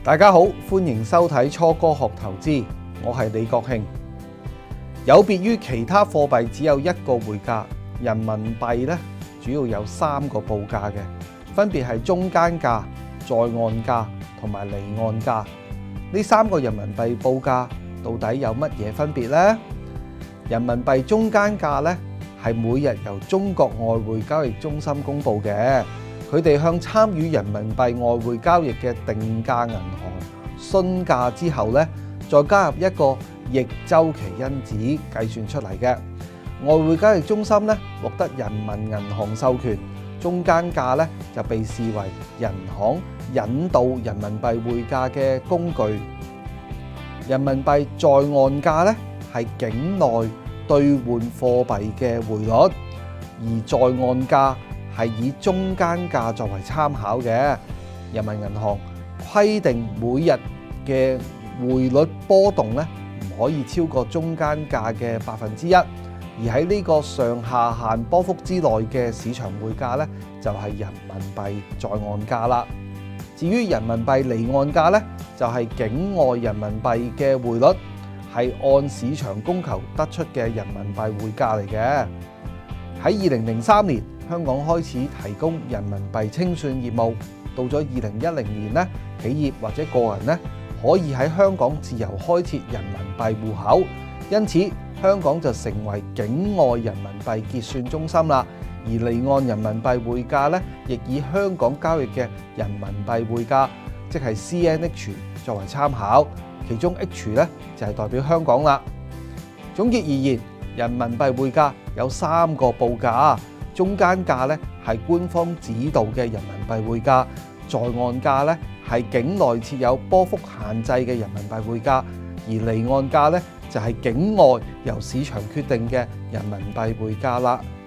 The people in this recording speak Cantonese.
大家好，歡迎收睇初哥學投資，我係李國慶。有別於其他貨幣只有一個匯價，人民幣咧主要有3個報價嘅，分別係中間價、在岸價同埋離岸價。呢3個人民幣報價到底有乜嘢分別呢？人民幣中間價咧係每日由中國外匯交易中心公佈嘅。佢哋向參與人民幣外匯交易嘅定價銀行詢價之後咧，再加入一個逆週期因子計算出嚟嘅。外匯交易中心咧獲得人民銀行授權，中間價咧就被視為人行引導人民幣匯價嘅工具。人民幣在岸價咧係境內兌換貨幣嘅匯率，而在岸價係以中間價作為參考嘅。人民銀行規定每日嘅匯率波動咧唔可以超過中間價嘅1%，而喺呢個上下限波幅之內嘅市場匯價咧就係人民幣在岸價啦。至於人民幣離岸價咧，就係境外人民幣嘅匯率，係按市場供求得出嘅人民幣匯價嚟嘅。喺2003年，香港開始提供人民幣清算業務，到咗2010年咧，企業或者個人咧可以喺香港自由開設人民幣戶口，因此香港就成為境外人民幣結算中心啦。而離岸人民幣匯價咧，亦以香港交易嘅人民幣匯價，即係 CNH 作為參考，其中 H 咧就係代表香港啦。總結而言，人民幣匯價有3個報價，中間價咧係官方指導嘅人民幣匯價，在岸價咧係境內設有波幅限制嘅人民幣匯價，而離岸價咧就係境外由市場決定嘅人民幣匯價啦。